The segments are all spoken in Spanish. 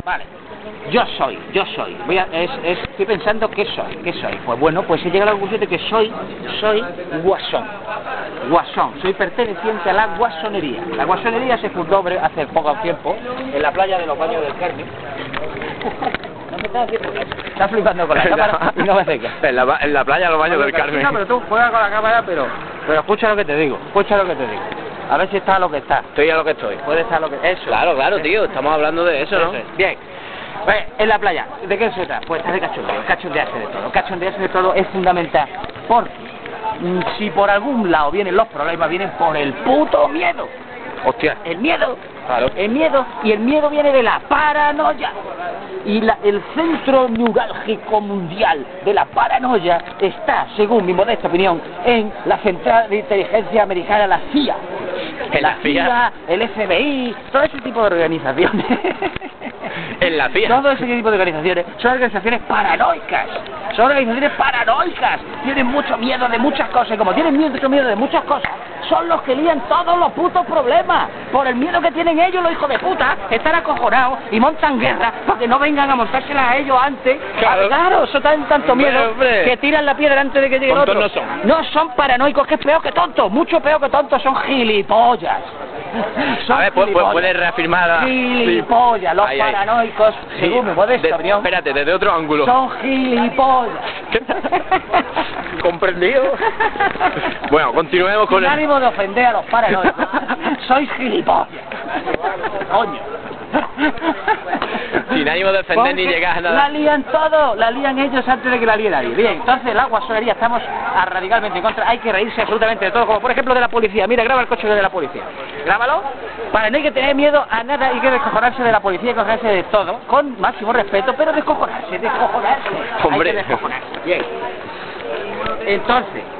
Vale, yo soy. Estoy pensando ¿qué soy? Pues bueno, pues he llegado a la conclusión de que soy guasón. Soy perteneciente a la guasonería. La guasonería se fundó hace poco tiempo en la playa de los Baños del Carmen. No me estás haciendo caso. Estás flipando con la cámara y no me hace caso. En la playa de los Baños del Carmen. No, pero tú juegas con la cámara, pero escucha lo que te digo. A ver si está lo que está. Estoy a lo que estoy. Puede estar lo que... Eso. Claro, tío, estamos hablando de eso, ¿no? Bien. Pues, en la playa, ¿de qué se trata? Pues está de cachondeo, cachondearse de todo es fundamental, porque si por algún lado vienen los problemas, vienen por el puto miedo. Hostia. El miedo. Claro. El miedo viene de la paranoia. Y el centro neurálgico mundial de la paranoia está, según mi modesta opinión, en la Central de Inteligencia Americana, la CIA. La CIA, el FBI, todo ese tipo de organizaciones. En la CIA. Todo ese tipo de organizaciones son organizaciones paranoicas. Tienen mucho miedo de muchas cosas. Y como tienen mucho miedo de muchas cosas, son los que lían todos los putos problemas. Por el miedo que tienen ellos, los hijos de puta, están acojonados y montan guerra para que no vengan a montárselas a ellos antes. Claro, eso tienen tanto miedo que tiran la piedra antes de que llegue el otro. No son paranoicos, que es peor que tontos. Mucho peor que tontos, son gilipollas. A ver, puedes reafirmar. Gilipollas, los paranoicos, según mi modesta opinión. Espérate, desde otro ángulo. Son gilipollas. ¿Comprendido? Bueno, continuemos con Sin ánimo de ofender a los paranoicos. Sois gilipollas. Coño. Sin ánimo de ofender ni llegar a nada. La lían todo, la lían ellos antes de que la líe nadie. Bien, entonces la guasonería estamos radicalmente en contra. Hay que reírse absolutamente de todo, como por ejemplo de la policía. Mira, graba el coche de la policía. Grábalo, para no hay que tener miedo a nada, hay que descojonarse de la policía y descojonarse de todo, con máximo respeto, pero descojonarse. Hombre. Hay que descojonarse. Bien. Entonces,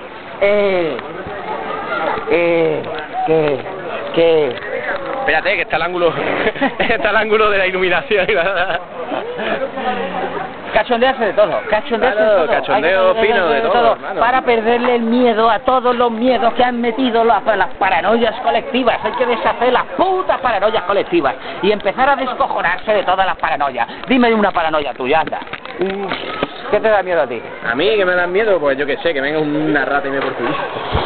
Espérate, que está el ángulo, de la iluminación. Cachondearse de todo, cachondeo fino de todo, para perderle el miedo a todos los miedos que han metido las paranoias colectivas. Hay que deshacer las putas paranoias colectivas y empezar a descojonarse de todas las paranoias. Dime una paranoia tuya, anda. ¿Qué te da miedo a ti? A mí, ¿que me dan miedo? Pues yo qué sé, que venga una rata y me portuguese.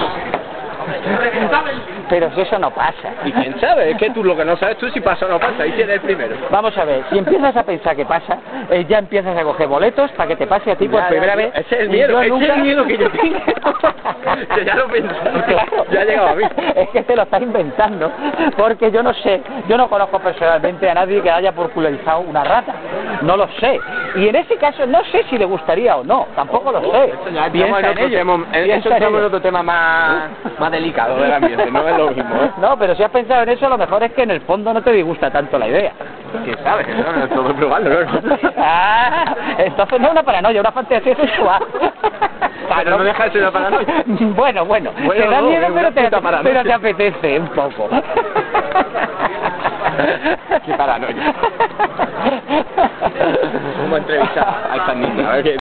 Pero si eso no pasa. ¿Y quién sabe? Es que tú lo que no sabes tú si pasa o no pasa, ahí tienes el primero. Vamos a ver, si empiezas a pensar que pasa, ya empiezas a coger boletos para que te pase a ti por primera vez. Ese es el miedo, es el miedo que yo tengo. Que ya lo pienso, claro. Ya ha llegado a mí. Es que te lo estás inventando, porque yo no conozco personalmente a nadie que haya popularizado una rata. No lo sé. Y en ese caso no sé si le gustaría o no, tampoco lo sé. Piensa en ello. Eso estamos en otro tema más delicado del ambiente, no es lo mismo, ¿eh? No, pero si has pensado en eso, lo mejor es que en el fondo no te disgusta tanto la idea. ¿Quién sabe? No es todo probarlo, ¿no? Entonces no es una paranoia, una fantasía sexual. Pero no deja de ser una paranoia. Bueno, te da miedo, pero te apetece un poco. Qué paranoia. Vamos a entrevistar a esta niña, a ver qué